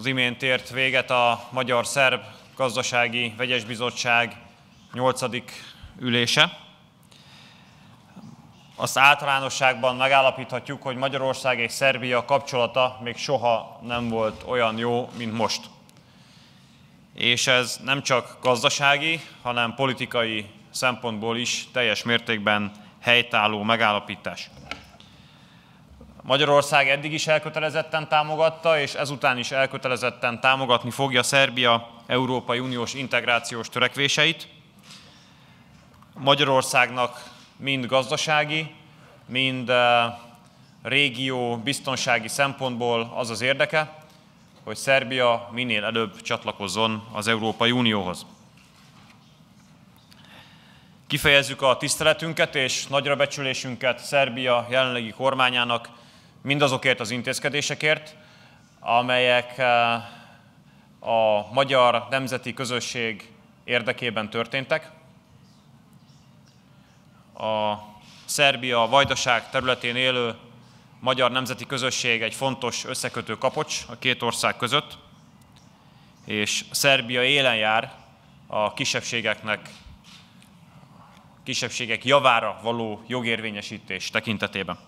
imént ért véget a Magyar-Szerb Gazdasági Vegyes Bizottság 8. ülése. Azt általánosságban megállapíthatjuk, hogy Magyarország és Szerbia kapcsolata még soha nem volt olyan jó, mint most. És ez nem csak gazdasági, hanem politikai szempontból is teljes mértékben helytálló megállapítás. Magyarország eddig is elkötelezetten támogatta, és ezután is elkötelezetten támogatni fogja Szerbia Európai Uniós integrációs törekvéseit. Magyarországnak mind gazdasági, mind régió biztonsági szempontból az az érdeke, hogy Szerbia minél előbb csatlakozzon az Európai Unióhoz. Kifejezzük a tiszteletünket és nagyrabecsülésünket Szerbia jelenlegi kormányának mindazokért az intézkedésekért, amelyek a magyar nemzeti közösség érdekében történtek. A Szerbia Vajdaság területén élő magyar nemzeti közösség egy fontos összekötő kapocs a két ország között, és Szerbia élen jár a kisebbségek javára való jogérvényesítés tekintetében.